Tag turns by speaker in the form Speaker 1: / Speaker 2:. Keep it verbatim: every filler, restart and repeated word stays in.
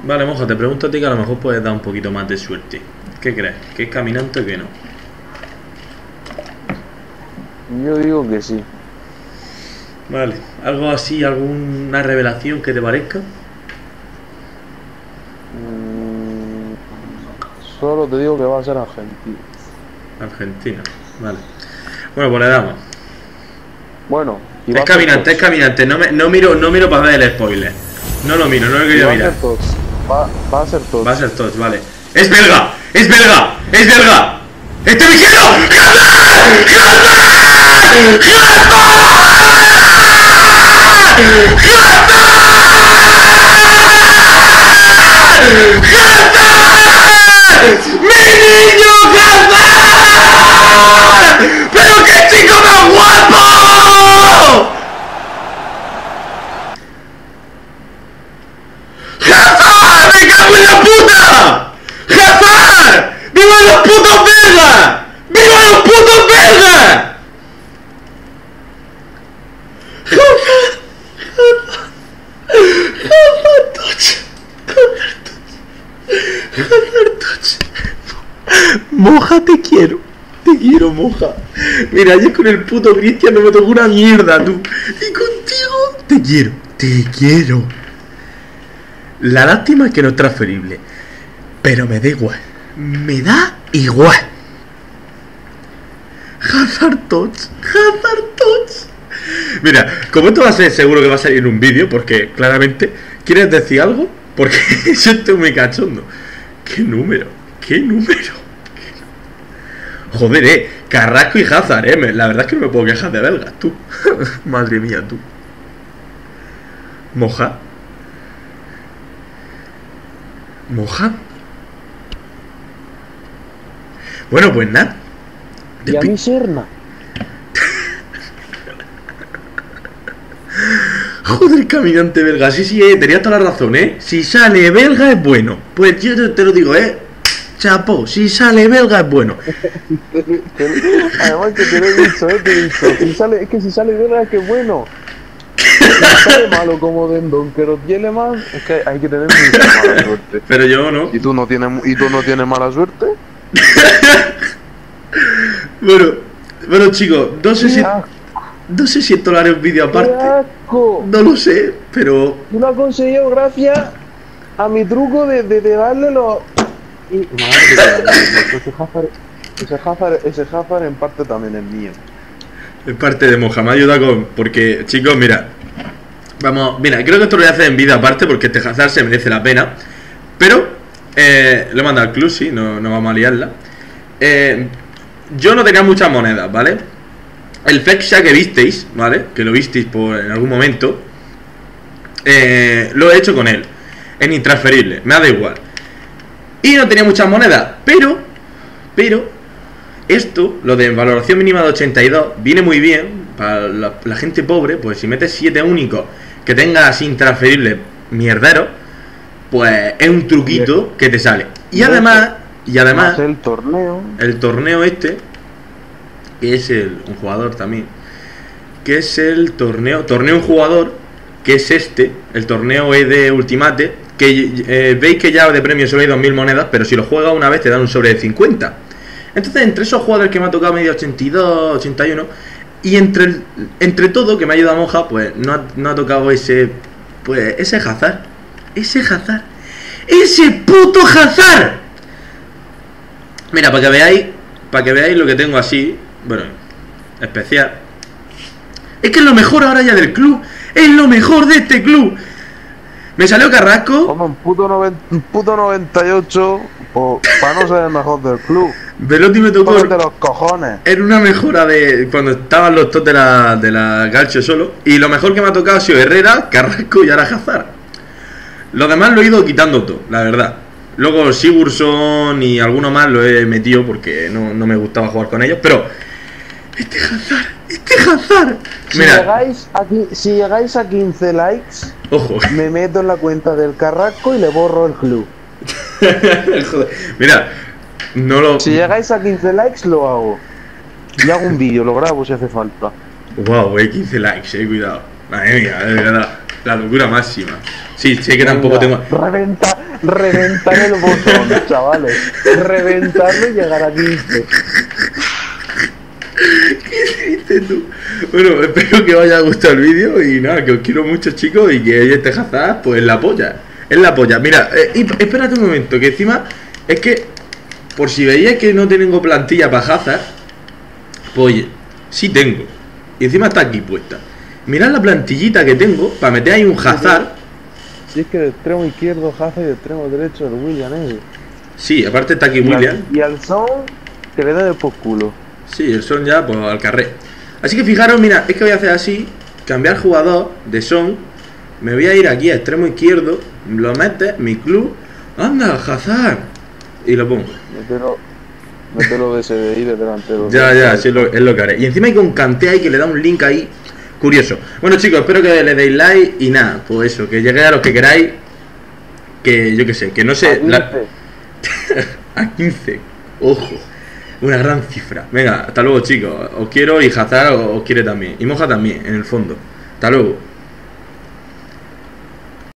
Speaker 1: Vale, Moja, te pregunto a ti que a lo mejor puedes dar un poquito más de suerte. ¿Qué crees? ¿Que es caminante o que no?
Speaker 2: Yo digo que sí.
Speaker 1: Vale, ¿algo así, alguna revelación que te parezca?
Speaker 2: Mm, solo te digo que va a ser Argentina.
Speaker 1: Argentina, vale. Bueno, pues le damos.
Speaker 2: Bueno, y
Speaker 1: Es caminante, es caminante. No, me, no miro, no miro para ver el spoiler. No lo miro, no lo he querido mirar.
Speaker 2: Va, va a ser todo.
Speaker 1: Va a ser Tots, vale. ¡Es belga! ¡Es belga! ¡Es belga! ¡Estoy diciendo! ¡Mi niño Hazard! ¡Pero qué chico más guapo! ¡Hazard! ¡Me cago en la puta! ¡Hazard! ¡Viva los putos belgas! ¡Viva los putos belgas! ¡Hazard! ¡Hazard Touch! ¡Hazard Touch! Moja, te quiero. Te quiero, Moja. Mira, ayer con el puto Cristian no me tocó una mierda, tú. Y contigo te quiero. Te quiero. La lástima es que no es transferible. Pero me da igual. Me da igual. Hazard Touch. Hazard Touch. Mira, como esto va a ser seguro que va a salir en un vídeo, porque claramente, ¿quieres decir algo? Porque yo estoy muy cachondo. ¿Qué número? ¿Qué número? Joder, eh, Carrasco y Hazard, eh. La verdad es que no me puedo quejar de belgas, tú. Madre mía, tú. Moja. Moja. Bueno, pues nada.
Speaker 2: Y a mí Serna.
Speaker 1: Joder, caminante belga. Sí, sí, eh, tenía toda la razón, eh. Si sale belga es bueno. Pues yo te lo digo, eh. Chapo, si sale belga es bueno.
Speaker 2: Además que te lo he dicho, eh, te he dicho. Si sale, es que si sale belga es que es bueno. Si sale malo como Dendon, que lo tiene más, es que hay que tener mucha mala suerte.
Speaker 1: Pero yo no.
Speaker 2: ¿Y tú no tienes, y tú no tienes mala suerte?
Speaker 1: Bueno, bueno chicos, no sé si no sé si esto lo haré un vídeo aparte. No lo sé, pero
Speaker 2: tú lo has conseguido gracias a mi truco de, de, de darle los. Y, madre, ese Hazard, ese Hazard, ese Hazard en parte también es mío.
Speaker 1: Es parte de Moja, me ayuda con. Porque, chicos, mira. Vamos, mira, creo que esto lo voy a hacer en vídeo aparte porque este Hazard se merece la pena. Pero, eh, lo he mandado al club, sí, no, no vamos a liarla. Eh, yo no tenía muchas monedas, ¿vale? El Fexa que visteis, ¿vale? Que lo visteis por en algún momento. Eh, lo he hecho con él. Es intransferible, me da igual. Y no tenía muchas monedas, pero, pero, esto, lo de valoración mínima de ochenta y dos, viene muy bien para la, la gente pobre, pues si metes siete únicos que tengas intransferible mierdero, pues es un truquito que te sale. Y además, y además,
Speaker 2: el torneo,
Speaker 1: el torneo este, que es el, un jugador también, que es el torneo, torneo un jugador, que es este, el torneo E D Ultimate, que eh, veis que ya de premio solo hay dos mil monedas, pero si lo juegas una vez te dan un sobre de cincuenta. Entonces, entre esos jugadores que me ha tocado medio ochenta y dos, ochenta y uno, y entre el, entre todo que me ha ayudado Moja, pues no ha, no ha tocado ese, pues ese Hazard, ese Hazard, ese puto Hazard. Mira, para que veáis, para que veáis lo que tengo así, bueno, especial. Es que es lo mejor ahora ya del club, es lo mejor de este club. Me salió Carrasco.
Speaker 2: Como un puto, noven, un puto noventa y ocho, pues, para no ser el mejor del club.
Speaker 1: Velotti me tocó.
Speaker 2: De los cojones.
Speaker 1: Era una mejora de cuando estaban los top de la, de la Calcio solo. Y lo mejor que me ha tocado ha sido Herrera, Carrasco y ahora Hazard. Lo demás lo he ido quitando todo, la verdad. Luego Sigurdsson y alguno más lo he metido porque no, no me gustaba jugar con ellos. Pero este Hazard, este Hazard.
Speaker 2: Si,
Speaker 1: Mira,
Speaker 2: llegáis a, si llegáis a quince likes,
Speaker 1: ojo,
Speaker 2: me meto en la cuenta del Carrasco y le borro el club.
Speaker 1: Joder. Mira, no lo.
Speaker 2: Si llegáis a quince likes, lo hago. Y hago un vídeo, lo grabo si hace falta.
Speaker 1: Wow, eh, quince likes, eh, cuidado. Madre mía, de verdad. La locura máxima. Sí, sé que tampoco tengo.
Speaker 2: Reventa, reventar el botón, chavales. Reventarlo y llegar a quince.
Speaker 1: ¿Qué dices tú? Bueno, espero que os haya gustado el vídeo y nada, que os quiero mucho, chicos, y que este Hazard, pues la polla. Es la polla. Mira, eh, y, espérate un momento, que encima es que, por si veíais que no tengo plantilla para Hazard, pues sí tengo. Y encima está aquí puesta. Mirad la plantillita que tengo para meter ahí un Hazard.
Speaker 2: Si es que de extremo izquierdo Hazard y de extremo derecho el William, eh.
Speaker 1: Sí, aparte está aquí
Speaker 2: Y
Speaker 1: William.
Speaker 2: al, y al Son que le da de por culo.
Speaker 1: Sí, el Son ya, pues al carré. Así que fijaros, mira, es que voy a hacer así, cambiar jugador de Son. Me voy a ir aquí a extremo izquierdo, lo metes, mi club. Anda, Hazard. Y lo pongo.
Speaker 2: Mételo, mételo de ese de ahí de delantero.
Speaker 1: Ya, ya, sí, es lo, es lo que haré. Y encima hay con Kanté ahí que le da un link ahí. Curioso. Bueno, chicos, espero que le deis like y nada, pues eso, que lleguéis a los que queráis. Que yo que sé, que no sé.
Speaker 2: A
Speaker 1: La...
Speaker 2: quince.
Speaker 1: A quince. Ojo. Una gran cifra. Venga, hasta luego, chicos. Os quiero y Hazard os quiere también. Y Moja también, en el fondo. Hasta luego.